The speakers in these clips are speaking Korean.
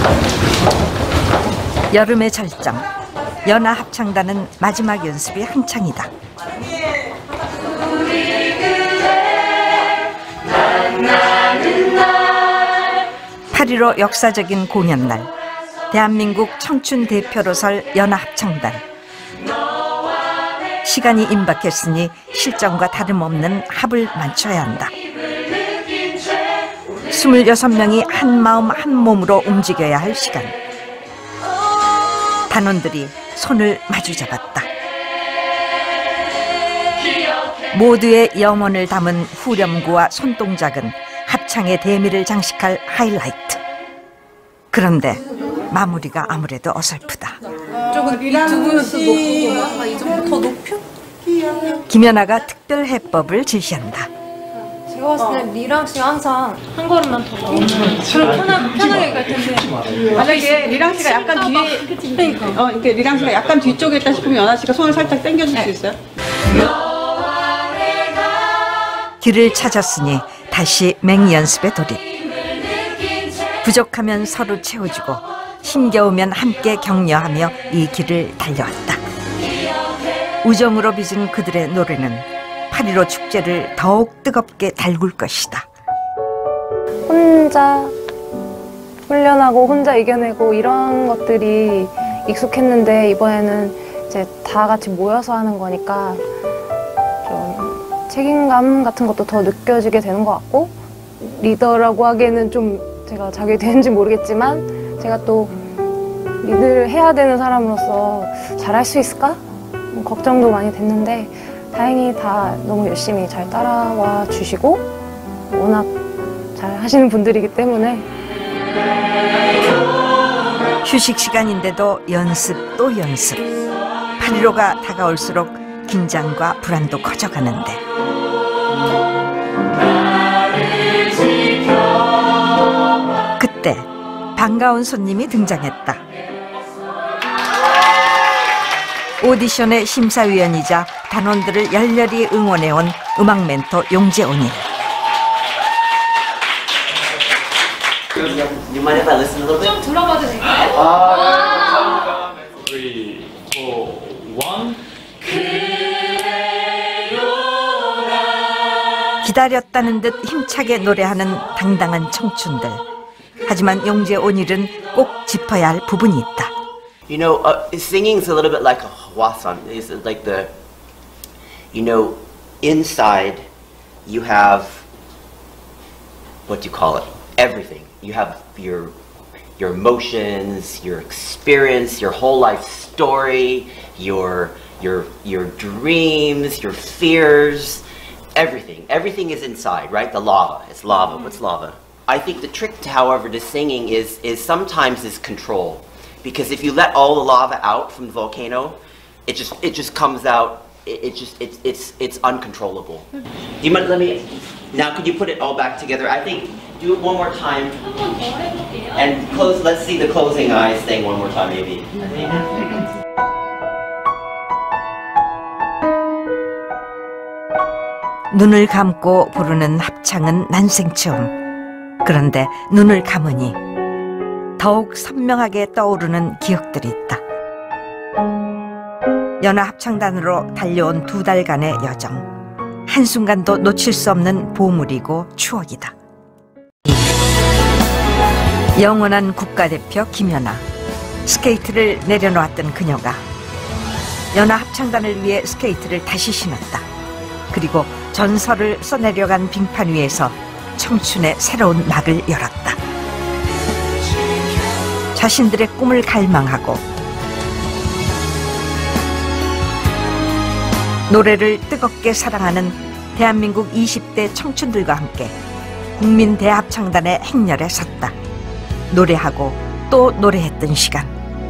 여름의 절정, 연하 합창단은 마지막 연습이 한창이다. 8.15 역사적인 공연날, 대한민국 청춘 대표로 설 연하 합창단. 시간이 임박했으니 실전과 다름없는 합을 맞춰야 한다. 26명이 한 마음 한 몸으로 움직여야 할 시간. 단원들이 손을 마주 잡았다. 모두의 영혼을 담은 후렴구와 손동작은 합창의 대미를 장식할 하이라이트. 그런데 마무리가 아무래도 어설프다. 조금 이 두 분은 또 높고 이 정도 더 높여? 김연아가 특별 해법을 제시한다. 제가 봤을 때 리랑 씨가 항상 한 걸음만 더 그럼 편하게 갈 텐데 만약에 리랑 씨가 약간 뒤에 이렇게 리랑 씨가 약간 뒤쪽에 있다 싶으면 연아 씨가 손을 살짝 당겨줄 수 있어요? 길을 찾았으니 다시 맹연습에 돌입. 부족하면 서로 채워주고 힘겨우면 함께 격려하며 이 길을 달려왔다. 우정으로 빚은 그들의 노래는 8.15 축제를 더욱 뜨겁게 달굴 것이다. 혼자 훈련하고 혼자 이겨내고 이런 것들이 익숙했는데 이번에는 이제 다 같이 모여서 하는 거니까 좀 책임감 같은 것도 더 느껴지게 되는 것 같고, 리더라고 하기에는 좀 제가 자격이 되는지 모르겠지만 제가 또 리드를 해야 되는 사람으로서 잘할 수 있을까? 걱정도 많이 됐는데 다행히 다 너무 열심히 잘 따라와 주시고 워낙 잘 하시는 분들이기 때문에. 휴식 시간인데도 연습 또 연습. 8.15가 다가올수록 긴장과 불안도 커져가는데 그때 반가운 손님이 등장했다. 오디션의 심사위원이자 단원들을 열렬히 응원해온 음악 멘토 용재온이. 좀 들어봐도 될까요? 3, 2, 1 기다렸다는 듯 힘차게 노래하는 당당한 청춘들. 하지만 용재온일은 꼭 짚어야 할 부분이 있다. You know, singing's a little bit like a hwasan. It's like the, you know, inside you have, what do you call it? Everything. You have your emotions, your experience, your whole life story, your dreams, your fears, everything. Everything is inside, right? The lava. It's lava. What's lava? I think the trick, however, to singing is sometimes is control. Because if you let all the lava out from the volcano, it just comes out. It's uncontrollable. Do you mind? Let me. Now, could you put it all back together? I think do it one more time. And close. Let's see the closing eyes thing one more time, maybe. 눈을 감고 부르는 합창은 난생 처음. 그런데 눈을 감으니 더욱 선명하게 떠오르는 기억들이 있다. 연하 합창단으로 달려온 2달간의 여정. 한순간도 놓칠 수 없는 보물이고 추억이다. 영원한 국가대표 김연아. 스케이트를 내려놓았던 그녀가 연하 합창단을 위해 스케이트를 다시 신었다. 그리고 전설을 써내려간 빙판 위에서 청춘의 새로운 막을 열었다. 자신들의 꿈을 갈망하고 노래를 뜨겁게 사랑하는 대한민국 20대 청춘들과 함께 국민 대합창단의 행렬에 섰다. 노래하고 또 노래했던 시간.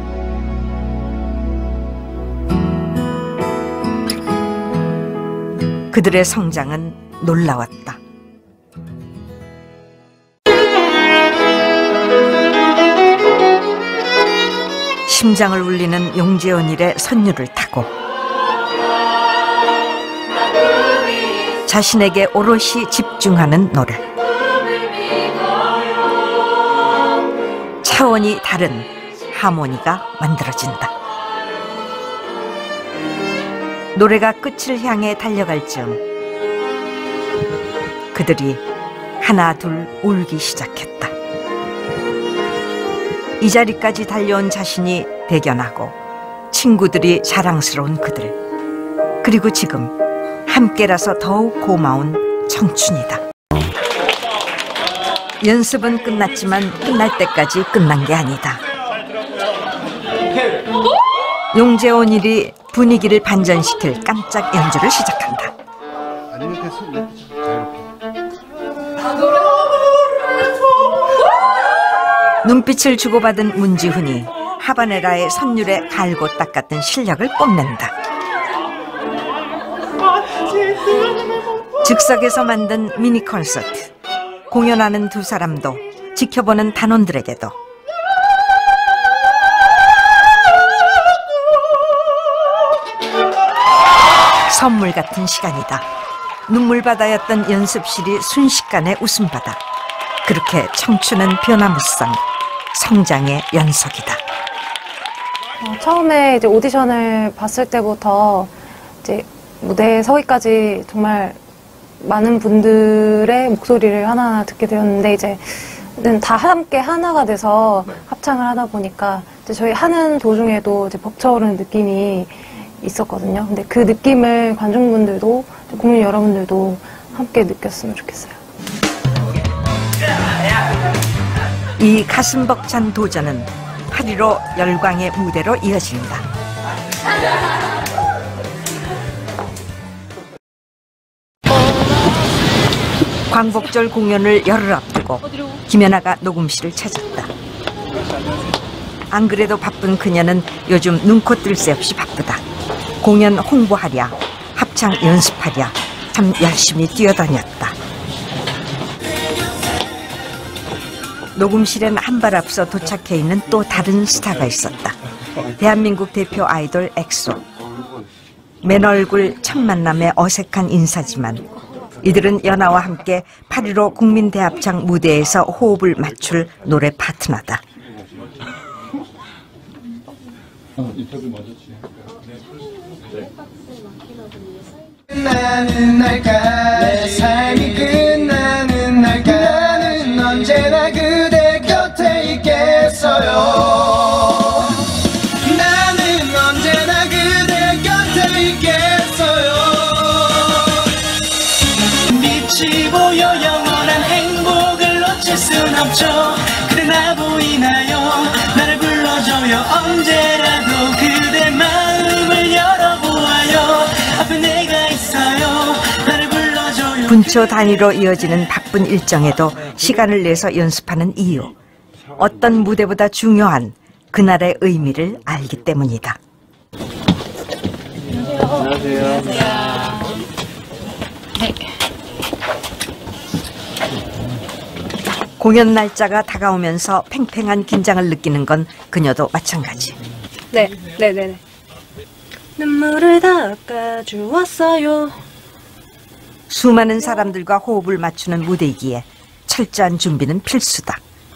그들의 성장은 놀라웠다. 심장을 울리는 용재온일의 선율을 타고 자신에게 오롯이 집중하는 노래. 차원이 다른 하모니가 만들어진다. 노래가 끝을 향해 달려갈 즈음 그들이 하나 둘 울기 시작했다. 이 자리까지 달려온 자신이 대견하고 친구들이 자랑스러운 그들, 그리고 지금 함께라서 더욱 고마운 청춘이다. 연습은 끝났지만 끝날 때까지 끝난 게 아니다. 용재원일이 분위기를 반전시킬 깜짝 연주를 시작한다. 눈빛을 주고받은 문지훈이 하바네라의 선율에 갈고 닦았던 실력을 뽐낸다. 즉석에서 만든 미니 콘서트. 공연하는 두 사람도 지켜보는 단원들에게도 선물 같은 시간이다. 눈물바다였던 연습실이 순식간에 웃음바다. 그렇게 청춘은 변화무쌍, 성장의 연속이다. 처음에 이제 오디션을 봤을 때부터 이제 무대에 서기까지 정말 많은 분들의 목소리를 하나하나 듣게 되었는데, 이제는 다 함께 하나가 돼서 합창을 하다 보니까 이제 저희 하는 도중에도 이제 벅차오르는 느낌이 있었거든요. 근데 그 느낌을 관중분들도, 국민 여러분들도 함께 느꼈으면 좋겠어요. 이 가슴 벅찬 도전은 8.15 열광의 무대로 이어진다. 광복절 공연을 열흘 앞두고 김연아가 녹음실을 찾았다. 안 그래도 바쁜 그녀는 요즘 눈코 뜰 새 없이 바쁘다. 공연 홍보하랴, 합창 연습하랴, 참 열심히 뛰어다녔다. 녹음실엔 한 발 앞서 도착해 있는 또 다른 스타가 있었다. 대한민국 대표 아이돌 엑소. 맨 얼굴 첫 만남에 어색한 인사지만 이들은 연아와 함께 8.15 국민대합창 무대에서 호흡을 맞출 노래 파트너다. 끝나는 날까 내 삶이 끝나는 날까 나는 언제나 그대 곁에 있겠어요. 나는 언제나 그대 곁에 있겠어요. 빛이 보여 영원한 행복을 놓칠 순 없죠. 그대 나 보이나요? 나를 불러줘요. 언제라도 그대 마음을 열어보아요. 앞에 내가 있어요. 나를 불러줘요. 분초 단위로 이어지는 바쁜 일정에도 시간을 내서 연습하는 이유. 어떤 무대보다 중요한 그날의 의미를 알기 때문이다. 공연 날짜가 다가오면서 팽팽한 긴장을 느끼는 건 그녀도 마찬가지. 네네네. 눈물을 닦아주었어요. 수많은 사람들과 호흡을 맞추는 무대이기에 철저한 준비는 필수다.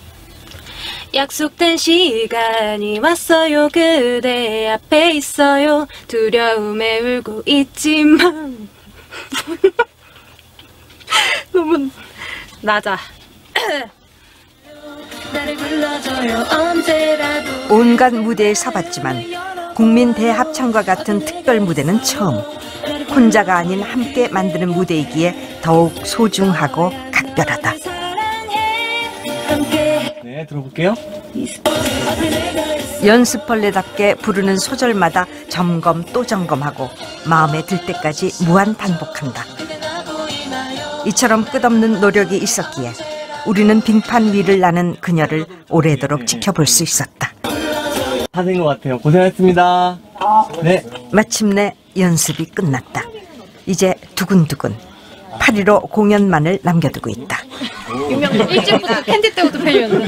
약속된 시간이 왔어요. 그대 앞에 있어요. 두려움에 울고 있지만 너무 낮아. 나를 불러줘요. 언제라도. 온갖 무대에 서봤지만 국민 대합창과 같은 특별 무대는 처음. 혼자가 아닌 함께 만드는 무대이기에 더욱 소중하고 각별하다. 네, 들어볼게요. 연습벌레답게 부르는 소절마다 점검 또 점검하고 마음에 들 때까지 무한 반복한다. 이처럼 끝없는 노력이 있었기에 우리는 빙판 위를 나는 그녀를 오래도록 지켜볼 수 있었다. 다 된 것 같아요. 고생하셨습니다. 네. 마침내 연습이 끝났다. 이제 두근두근 8.15 공연만을 남겨두고 있다. 일찍부터 캔디 때부터 팬이었나?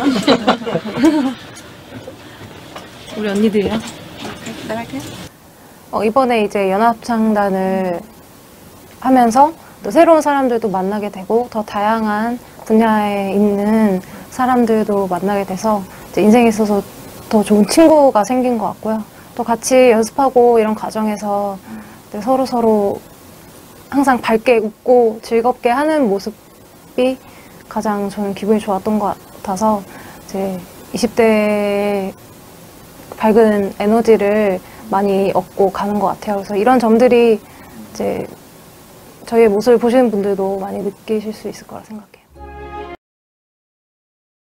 우리 언니들이야. 내가 할게. 이번에 이제 연합창단을 하면서 또 새로운 사람들도 만나게 되고 더 다양한 분야에 있는 사람들도 만나게 돼서 이제 인생에 있어서 더 좋은 친구가 생긴 것 같고요. 또 같이 연습하고 이런 과정에서 서로 항상 밝게 웃고 즐겁게 하는 모습이 가장 저는 기분이 좋았던 것 같아서 이제 20대의 밝은 에너지를 많이 얻고 가는 것 같아요. 그래서 이런 점들이 이제 저희의 모습을 보시는 분들도 많이 느끼실 수 있을 거라 생각해요.